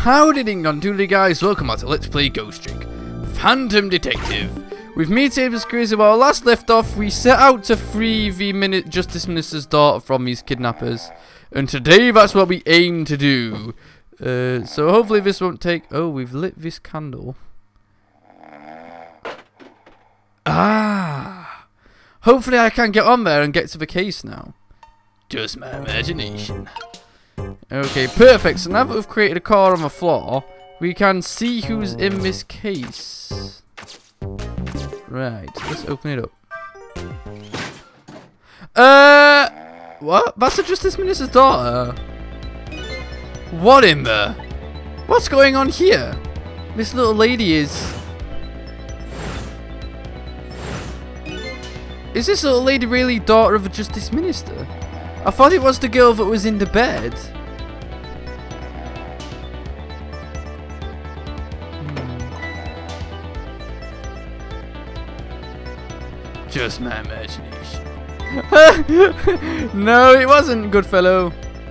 Howdy ding dong doodly guys, welcome back to Let's Play Ghost Trick Phantom Detective. With me, TapersCrazy. While last left off, we set out to free the Justice Minister's daughter from these kidnappers. And today, that's what we aim to do. So hopefully this won't take... Oh, we've lit this candle. Ah! Hopefully I can get on there and get to the case now. Just my imagination. Okay, perfect. So now that we've created a car on the floor, we can see who's in this case. Right, let's open it up. What? That's the Justice Minister's daughter. What in the... What's going on here? This little lady is... Is this little lady really daughter of a Justice Minister? I thought it was the girl that was in the bed. Just my imagination. No, it wasn't, good fellow.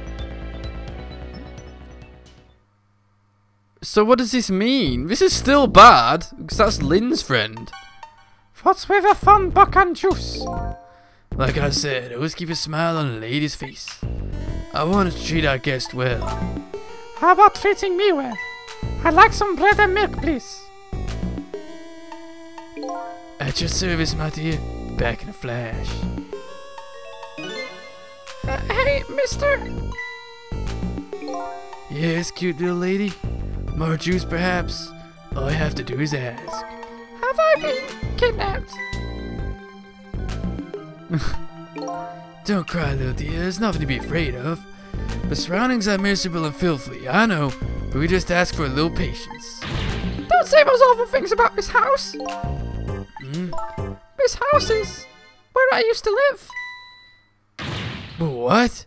So what does this mean? This is still bad, because that's Lynn's friend. What's with a fun buck and juice? Like I said, always keep a smile on a lady's face. I want to treat our guest well. How about treating me well? I'd like some bread and milk, please. At your service, my dear. Back in a flash. Hey, mister. Yes, cute little lady. More juice, perhaps. All I have to do is ask. Have I been kidnapped? Don't cry, little dear. There's nothing to be afraid of. The surroundings are miserable and filthy, I know, but we just ask for a little patience. Don't say those awful things about this house. This house is where I used to live. What?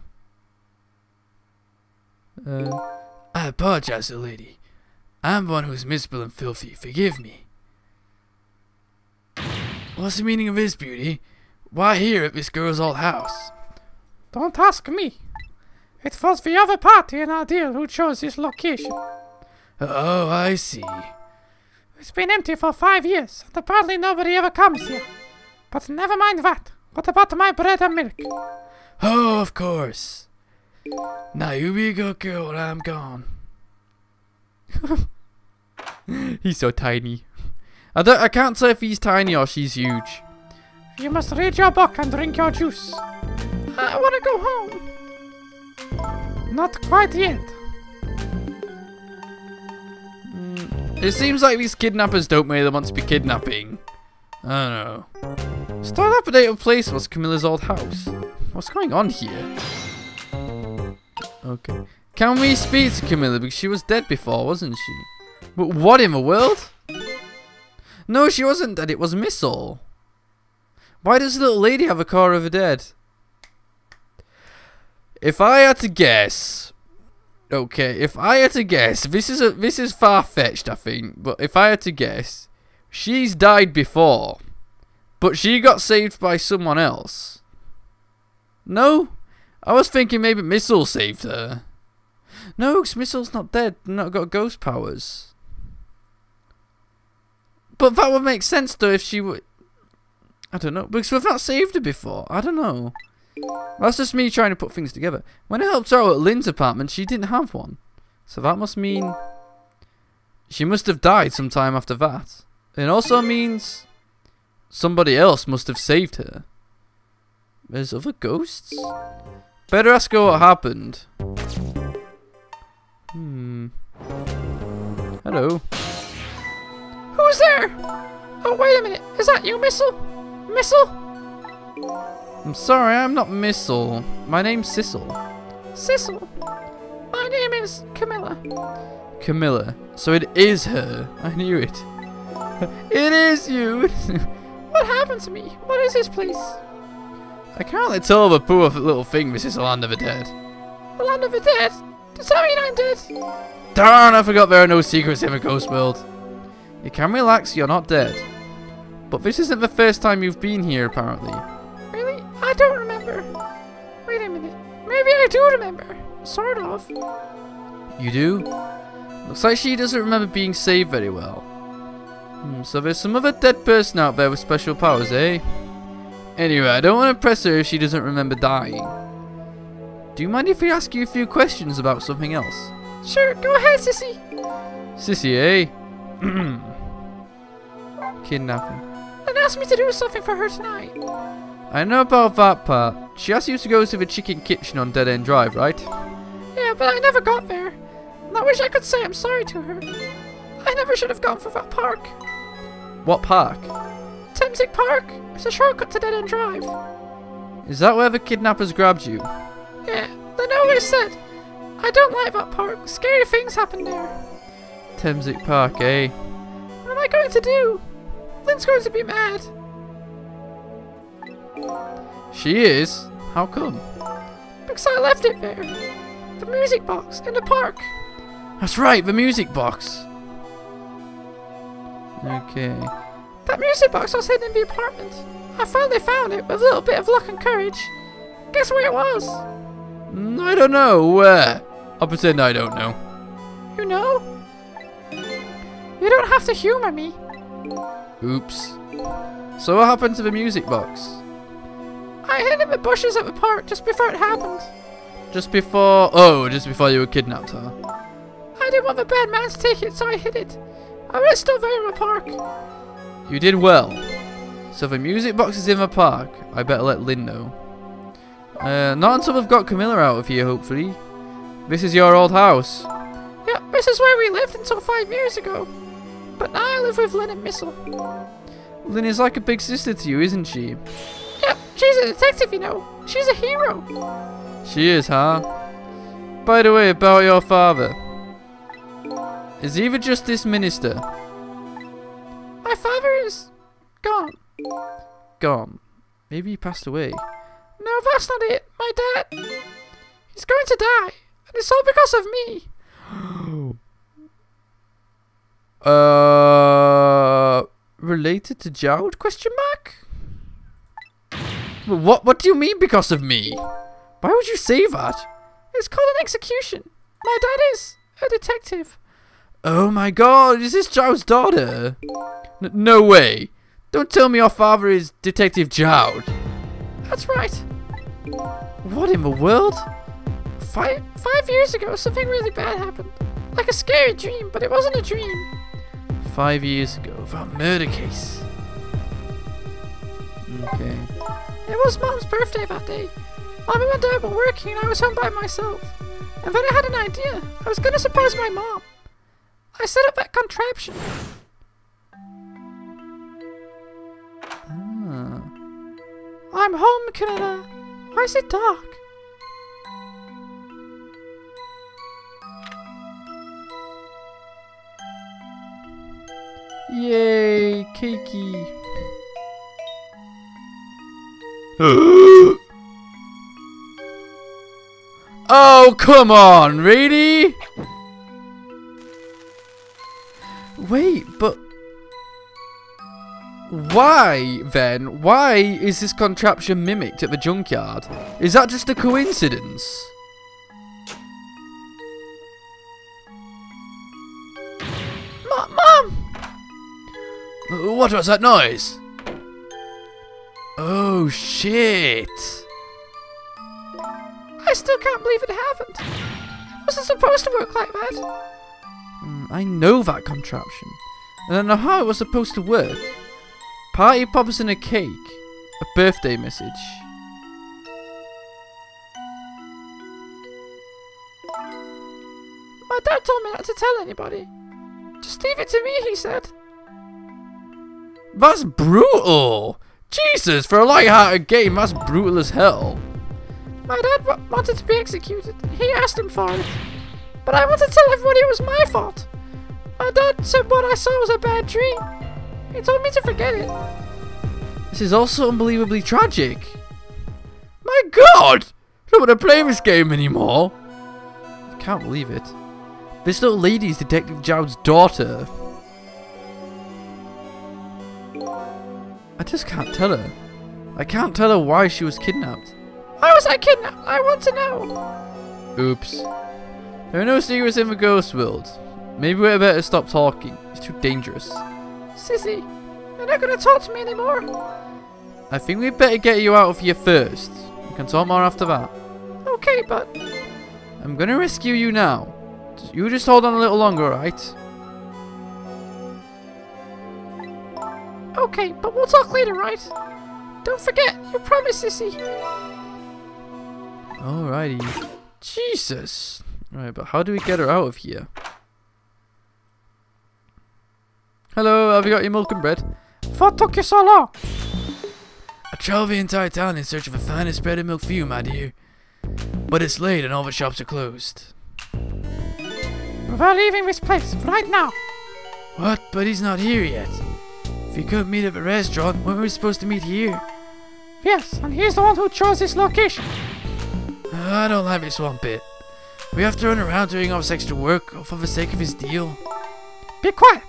I apologize, little lady. I'm the one who's miserable and filthy. Forgive me. What's the meaning of this, beauty? Why here at this girl's old house? Don't ask me. It was the other party in our deal who chose this location. Oh, I see. It's been empty for 5 years, and apparently nobody ever comes here. But never mind that. What about my bread and milk? Oh, of course. Now you be a good girl when I'm gone. He's so tiny. I can't say if he's tiny or she's huge. You must read your book and drink your juice. I want to go home. Not quite yet. It seems like these kidnappers don't really want to be kidnapping. I don't know. Start up a date of place was Camilla's old house. What's going on here? Okay. Can we speak to Camilla? Because she was dead before, wasn't she? But what in the world? No, she wasn't dead. It was Missile. Why does the little lady have a car of the dead? If I had to guess... Okay, if I had to guess... This is far-fetched, I think. But if I had to guess... She's died before. But she got saved by someone else. No? I was thinking maybe Missile saved her. No, because Missile's not dead. Not got ghost powers. But that would make sense though if she would... I don't know. Because we've not saved her before. I don't know. That's just me trying to put things together. When I helped her out at Lynn's apartment, she didn't have one. So that must mean... She must have died sometime after that. It also means... Somebody else must have saved her. There's other ghosts? Better ask her what happened. Hello. Who's there? Oh, wait a minute. Is that you, Missile? Missile? I'm sorry, I'm not Missile. My name's Sissel. Sissel? My name is Camilla. Camilla. So it is her. I knew it. It is you. What happened to me? What is this place? I can't let tell the poor little thing this is the land of the dead. The land of the dead? Does that mean I'm dead? Darn, I forgot there are no secrets in the ghost world. You can relax, you're not dead. But this isn't the first time you've been here, apparently. Really? I don't remember. Wait a minute. Maybe I do remember. Sort of. You do? Looks like she doesn't remember being saved very well. So there's some other dead person out there with special powers, eh? Anyway, I don't want to press her if she doesn't remember dying. Do you mind if we ask you a few questions about something else? Sure, go ahead, Sissy. Sissy, eh? Kidnapping. And asked me to do something for her tonight. I know about that part. She asked you to go to the chicken kitchen on Dead End Drive, right? Yeah, but I never got there. And I wish I could say I'm sorry to her. I never should have gone for that park. What park? Thameslink Park. It's a shortcut to Dead End Drive. Is that where the kidnappers grabbed you? Yeah, they always said, I don't like that park. Scary things happen there. Thameslink Park, eh? What am I going to do? Lynn's going to be mad. She is? How come? Because I left it there. The music box in the park. That's right, the music box. Okay. That music box was hidden in the apartment. I finally found it with a little bit of luck and courage. Guess where it was? I don't know. Where? I'll pretend I don't know. You know? You don't have to humor me. Oops. So what happened to the music box? I hid it in the bushes at the park just before it happened. Just before... Oh, just before you were kidnapped, huh? I didn't want the bad man to take it, so I hid it. I bet it's still there in the park. You did well. So the music box is in the park. I better let Lynn know. Not until we've got Camilla out of here, hopefully. This is your old house. Yeah, this is where we lived until 5 years ago. But now I live with Lynn and Missile. Lynn is like a big sister to you, isn't she? Yep, she's a detective, you know. She's a hero. She is, huh? By the way, about your father. Is he the justice minister? My father is gone. Gone. Maybe he passed away. No, that's not it. My dad, he's going to die. And it's all because of me. Related to Jowd? Question mark? What do you mean because of me? Why would you say that? It's called an execution. My dad is a detective. Oh my god, is this Jowd's daughter? No way. Don't tell me your father is Detective Jowd. That's right. What in the world? 5 years ago, something really bad happened. Like a scary dream, but it wasn't a dream. 5 years ago, that murder case. Okay. It was Mom's birthday that day. Mom and Dad were working and I was home by myself. And then I had an idea. I was going to surprise my mom. I set up that contraption. Ah. I'm home, Canada. Why is it dark? Yay, cakey. Oh, come on, really? Wait, but why then? Why is this contraption mimicked at the junkyard? Is that just a coincidence? Mom! What was that noise? Oh shit! I still can't believe it happened. It wasn't supposed to work like that. I know that contraption. And I know how it was supposed to work. Party poppers and a cake. A birthday message. My dad told me not to tell anybody. Just leave it to me, he said. That's brutal! Jesus, for a light-hearted game, that's brutal as hell. My dad wanted to be executed. He asked him for it. But I want to tell everybody it was my fault. My dad said what I saw was a bad dream. He told me to forget it. This is also unbelievably tragic. My god! I don't want to play this game anymore. I can't believe it. This little lady is Detective Jowd's daughter. I just can't tell her. I can't tell her why she was kidnapped. Why was I kidnapped? I want to know. Oops. There are no secrets in the ghost world. Maybe we better stop talking. It's too dangerous. Sissy, you're not gonna talk to me anymore. I think we'd better get you out of here first. We can talk more after that. Okay, but... I'm gonna rescue you now. You just hold on a little longer, right? Okay, but we'll talk later, right? Don't forget, you promised, Sissy. Alrighty. Jesus. Right, but how do we get her out of here? Hello, have you got your milk and bread? What took you so long? I travel the entire town in search of the finest bread and milk for you, my dear. But it's late and all the shops are closed. We're leaving this place right now. What? But he's not here yet. If you couldn't meet at the restaurant, when were we supposed to meet here? Yes, and he's the one who chose this location. I don't like this one bit. We have to run around doing all this extra work all for the sake of his deal. Be quiet.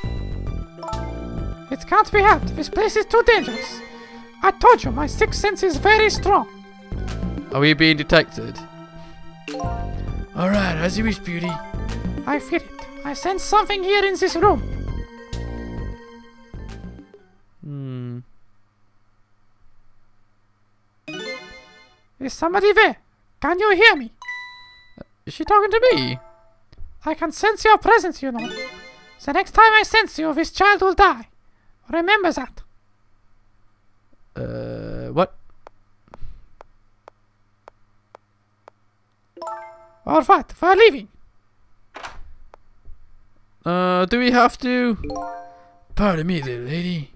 It can't be helped. This place is too dangerous. I told you, my sixth sense is very strong. Are we being detected? Alright, as you wish, beauty. I feel it. I sense something here in this room. Is somebody there? Can you hear me? Is she talking to me? I can sense your presence, you know. The next time I sense you, this child will die. Remember that. What? Alright, we're leaving. Do we have to? Pardon me, little lady.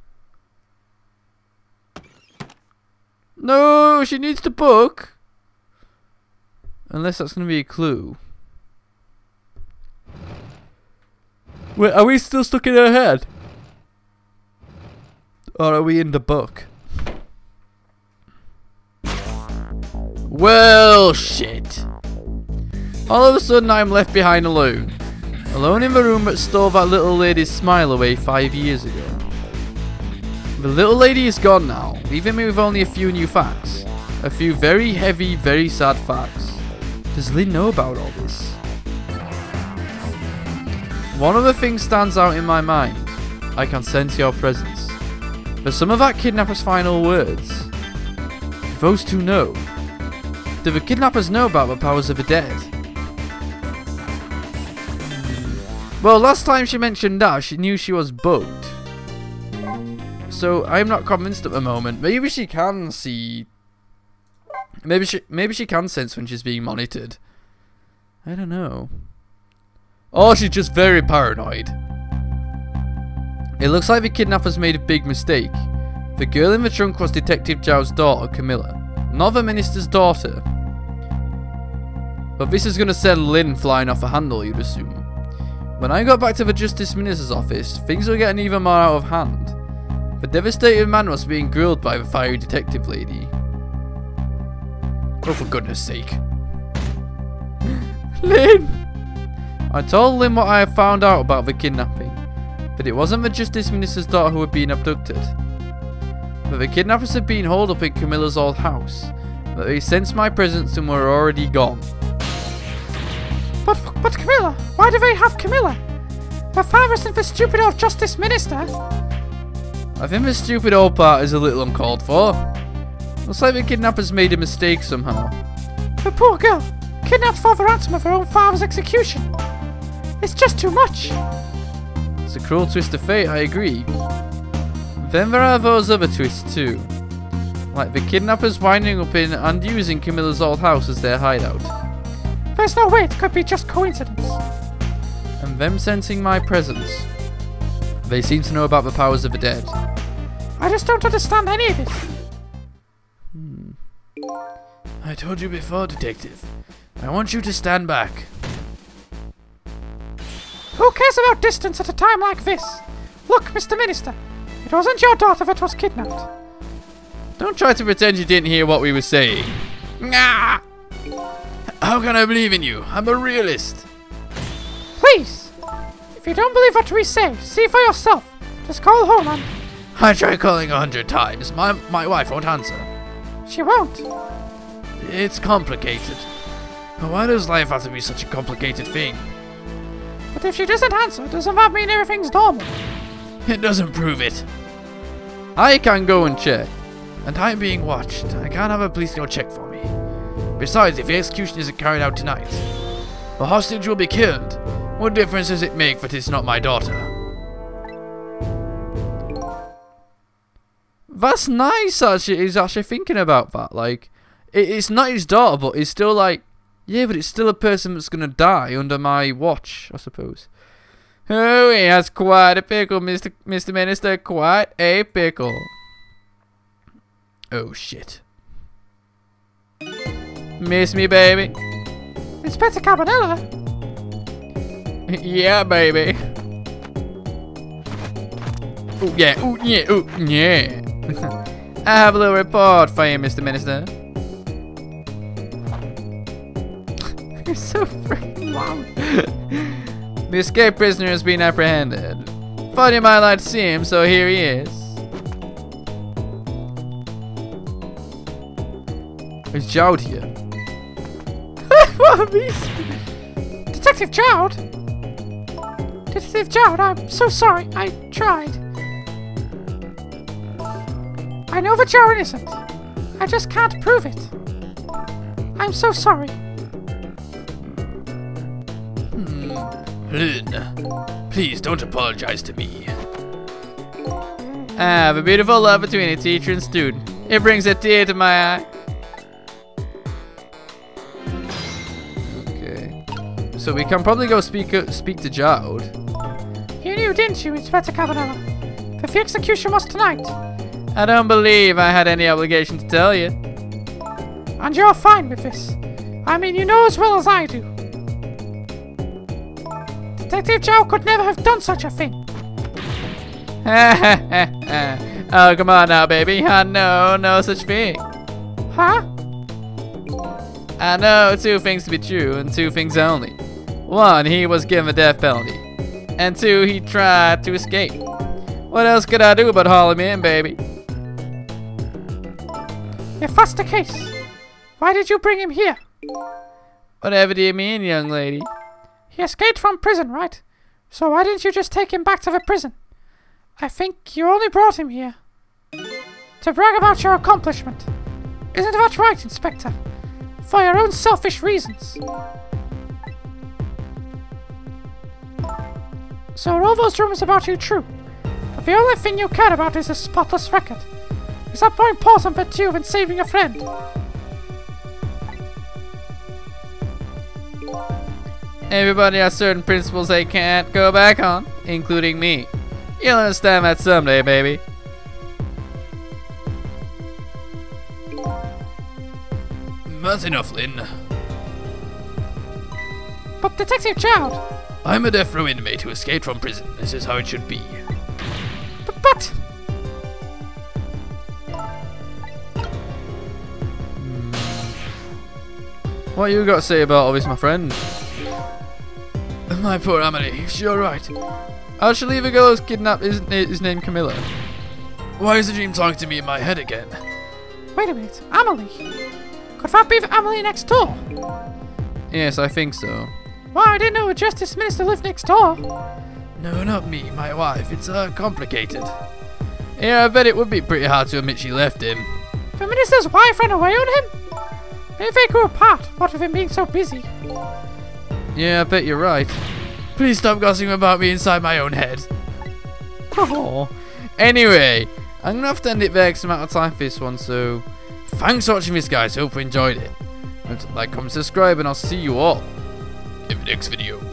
No, she needs to book. Unless that's going to be a clue. Wait, are we still stuck in her head? Or are we in the book? Well, shit. All of a sudden I'm left behind alone. Alone in the room that stole that little lady's smile away 5 years ago. The little lady is gone now, leaving me with only a few new facts. A few very heavy, very sad facts. Does Lynn know about all this? One other thing stands out in my mind. I can sense your presence. But some of that kidnapper's final words. Do those two know? Do the kidnappers know about the powers of the dead? Well, last time she mentioned that, she knew she was bugged. So I'm not convinced at the moment. Maybe she can see. Maybe she can sense when she's being monitored. I don't know. Or she's just very paranoid. It looks like the kidnappers made a big mistake. The girl in the trunk was Detective Zhao's daughter, Camilla, not the minister's daughter. But this is going to send Lynn flying off a handle, you'd assume. When I got back to the Justice Minister's office, things were getting even more out of hand. The devastated man was being grilled by the fiery detective lady. Oh, for goodness sake. Lynn! I told Lynn what I had found out about the kidnapping. That it wasn't the Justice Minister's daughter who had been abducted. That the kidnappers had been holed up in Camilla's old house. That they sensed my presence and were already gone. But Camilla? Why do they have Camilla? Her father isn't the stupid old Justice Minister. I think the stupid old part is a little uncalled for. Looks like the kidnappers made a mistake somehow. The poor girl, kidnapped for the ransom of her own father's execution. It's just too much. It's a cruel twist of fate, I agree. Then there are those other twists too. Like the kidnappers winding up in and using Camilla's old house as their hideout. There's no way it could be just coincidence. And them sensing my presence. They seem to know about the powers of the dead. I just don't understand any of it. I told you before, Detective. I want you to stand back. Who cares about distance at a time like this? Look, Mr. Minister, it wasn't your daughter that was kidnapped. Don't try to pretend you didn't hear what we were saying. Ah! How can I believe in you? I'm a realist. Please, if you don't believe what we say, see for yourself. Just call home and... I tried calling 100 times. My wife won't answer. She won't. It's complicated. Why does life have to be such a complicated thing? But if she doesn't answer, doesn't that mean everything's normal? It doesn't prove it. I can go and check. And I'm being watched. I can't have a police go check for me. Besides, if the execution isn't carried out tonight, the hostage will be killed. What difference does it make that it's not my daughter? That's nice, actually. He's actually thinking about that. Like, it's not his daughter, but he's still like, yeah, but it's still a person that's going to die under my watch, I suppose. Oh, he has quite a pickle, Mr. Minister. Quite a pickle. Oh, shit. Miss me, baby? Inspector Cabanella? Yeah, baby. Oh, yeah. Oh, yeah. Oh, yeah. I have a little report for you, Mr. Minister. You're so freaking loud. The escaped prisoner has been apprehended. Thought you might like to see him, so here he is. Is Jowd here? What a beast! Detective Jowd? Detective Jowd, I'm so sorry. I tried. I know that you're innocent. I just can't prove it. I'm so sorry. Lynn, please don't apologize to me. I have a beautiful love between a teacher and student. It brings a tear to my eye. Okay. So we can probably go speak to Jowd. You knew, didn't you, Inspector Cabanella? That the execution was tonight. I don't believe I had any obligation to tell you. And you're fine with this. I mean, you know as well as I do. Detective Jowd could never have done such a thing. Oh, come on now, baby. I know no such thing. Huh? I know two things to be true, and two things only. One, he was given the death penalty. And two, he tried to escape. What else could I do but haul him in, baby? If that's the case, why did you bring him here? Whatever do you mean, young lady? He escaped from prison, right? So why didn't you just take him back to the prison? I think you only brought him here to brag about your accomplishment. Isn't that right, Inspector? For your own selfish reasons. So are all those rumors about you true? But the only thing you care about is a spotless record. Is that more important for you than saving a friend? Everybody has certain principles they can't go back on, including me. You'll understand that someday, baby. That's enough, Lynn. But Detective Jowd! I'm a death row inmate who escaped from prison. This is how it should be. But... What you got to say about all this, my friend? My poor Amelie, is she alright? How'd she leave a girl who's kidnapped his name Camilla? Why is the dream talking to me in my head again? Wait a minute, Amelie? Could that be the Amelie next door? Yes, I think so. Wow, I didn't know a justice minister lived next door. No, not me, my wife. It's complicated. Yeah, I bet it would be pretty hard to admit she left him. The minister's wife ran away on him? Maybe they grew apart, what with him being so busy. Yeah, I bet you're right. Please stop gossiping about me inside my own head. Oh. Anyway, I'm going to have to end it there because I'm out of time for this one, so thanks for watching this, guys. Hope you enjoyed it. Like, comment, subscribe, and I'll see you all in the next video.